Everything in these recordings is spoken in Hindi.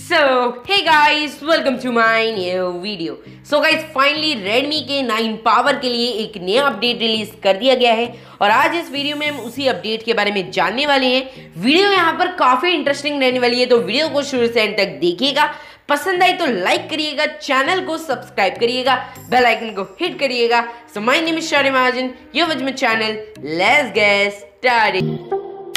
So, hey guys, welcome to my new video. So guys, finally Redmi के 9 पावर के लिए एक नया अपडेट रिलीज कर दिया गया है और आज इस वीडियो में हम उसी अपडेट के बारे में जानने वाले हैं। वीडियो यहाँ पर काफी इंटरेस्टिंग रहने वाली है, तो वीडियो को शुरू से एंड तक देखिएगा। पसंद आई तो लाइक करिएगा, चैनल को सब्सक्राइब करिएगा, बेल आइकन को हिट करिएगा। So my name is Shaurya Mahajan, you watch my channel, let's get started.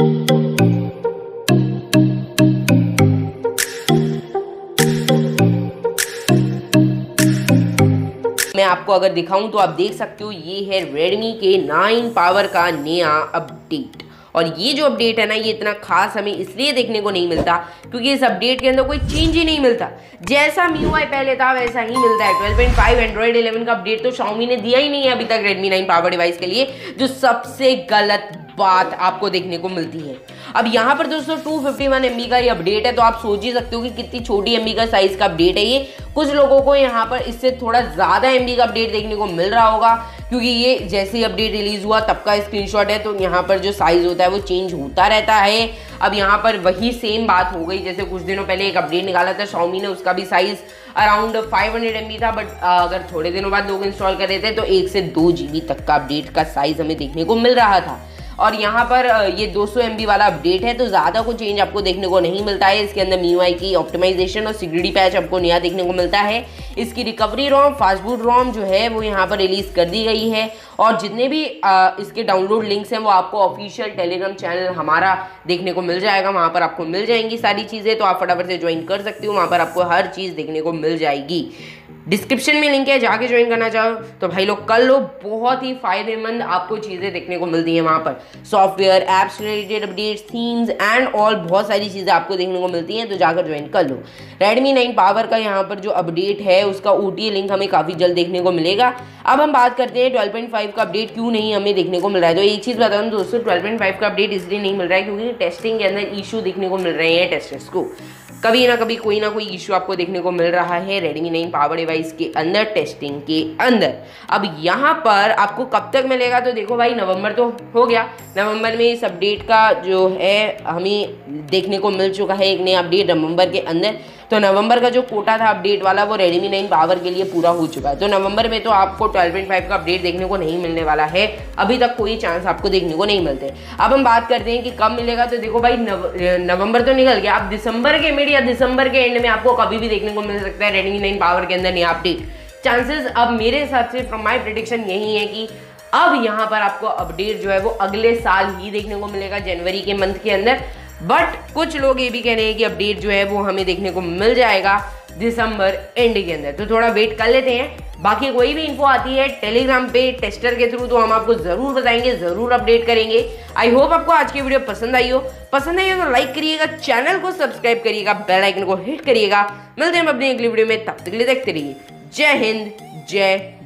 मैं आपको अगर दिखाऊं तो आप देख सकते हो, ये है Redmi के 9 पावर का नया अपडेट। और ये जो अपडेट है ना, ये इतना खास हमें इसलिए देखने को नहीं मिलता क्योंकि इस अपडेट के अंदर कोई चेंज ही नहीं मिलता। जैसा MIUI पहले था वैसा ही मिलता है। 12.5 एंड्रॉइड 11 का अपडेट तो Xiaomi ने दिया ही नहीं है अभी तक Redmi 9 पावर डिवाइस के लिए, जो सबसे गलत बात आपको देखने को मिलती है। अब यहाँ पर दोस्तों 251 MB का ये अपडेट है, तो आप सोच ही सकते हो कि कितनी छोटी MB का साइज का अपडेट है ये। कुछ लोगों को यहाँ पर इससे थोड़ा ज़्यादा MB का अपडेट देखने को मिल रहा होगा क्योंकि ये जैसे ही अपडेट रिलीज हुआ तब का स्क्रीनशॉट है, तो यहाँ पर जो साइज होता है वो चेंज होता रहता है। अब यहाँ पर वही सेम बात हो गई जैसे कुछ दिनों पहले एक अपडेट निकाला था Xiaomi ने, उसका भी साइज अराउंड 500 MB था, बट अगर थोड़े दिनों बाद लोग इंस्टॉल कर रहे थे तो 1 से 2 GB तक का अपडेट का साइज हमें देखने को मिल रहा था। और यहाँ पर ये 200 MB वाला अपडेट है, तो ज़्यादा कुछ चेंज आपको देखने को नहीं मिलता है। इसके अंदर MIUI की ऑप्टिमाइजेशन और सिक्योरिटी पैच आपको नया देखने को मिलता है। इसकी recovery ROM, fast boot ROM जो है वो यहाँ पर रिलीज़ कर दी गई है। और जितने भी इसके डाउनलोड लिंक्स हैं वो आपको ऑफिशियल टेलीग्राम चैनल हमारा देखने को मिल जाएगा, वहाँ पर आपको मिल जाएंगी सारी चीज़ें, तो आप फटाफट से ज्वाइन कर सकते हो। वहाँ पर आपको हर चीज़ देखने को मिल जाएगी। डिस्क्रिप्शन में लिंक है, जाके ज्वाइन करना चाहो तो भाई लोग कर लो। बहुत ही फायदेमंद आपको चीज़ें देखने को मिलती हैं वहाँ पर। Software, apps related updates, themes and all, बहुत सारी चीज़ें आपको देखने को मिलती हैं, तो जाकर ज्वाइन कर लो। Redmi 9 पावर का यहाँ पर जो अपडेट है उसका OTA लिंक हमें काफ़ी जल्द देखने को मिलेगा। अब हम बात करते हैं 12.5 का अपडेट क्यों नहीं हमें देखने को मिल रहा है। तो एक चीज़ बता दूँ दोस्तों, 12.5 का अपडेट इसलिए नहीं मिल रहा है क्योंकि टेस्टिंग के अंदर इशू देखने को मिल रहे हैं टेस्टर्स को। कभी ना कभी कोई ना कोई इशू आपको देखने को मिल रहा है Redmi 9 पावर डिवाइस के अंदर, टेस्टिंग के अंदर। अब यहाँ पर आपको कब तक मिलेगा, तो देखो भाई नवंबर तो हो गया। नवंबर में इस अपडेट का जो है हमें देखने को मिल चुका है एक नया अपडेट नवंबर के अंदर। तो नवंबर का जो कोटा था अपडेट वाला वो Redmi 9 पावर के लिए पूरा हो चुका है। तो नवंबर में तो आपको 12.5 का अपडेट देखने को नहीं मिलने वाला है, अभी तक कोई चांस आपको देखने को नहीं मिलते। अब हम बात करते हैं कि कब मिलेगा, तो देखो भाई नवंबर तो निकल गया, अब दिसंबर के मिड या दिसंबर के एंड में आपको कभी भी देखने को मिल सकता है Redmi 9 पावर के अंदर नया अपडेट। चांसेस अब मेरे हिसाब से फ्रॉम माई प्रेडिक्शन यही है कि अब यहाँ पर आपको अपडेट जो है वो अगले साल ही देखने को मिलेगा, जनवरी के मंथ के अंदर। बट कुछ लोग ये भी कह रहे हैं कि अपडेट जो है वो हमें देखने को मिल जाएगा दिसंबर एंड के अंदर, तो थोड़ा वेट कर लेते हैं। बाकी कोई भी इन्फो आती है टेलीग्राम पे टेस्टर के थ्रू तो हम आपको जरूर बताएंगे, जरूर अपडेट करेंगे। आई होप आपको आज की वीडियो पसंद आई हो तो लाइक करिएगा, चैनल को सब्सक्राइब करिएगा, बेल आइकन को हिट करिएगा। मिलते हैं अपनी अगली वीडियो में, तब तक के लिए देखते रहिए। जय हिंद, जय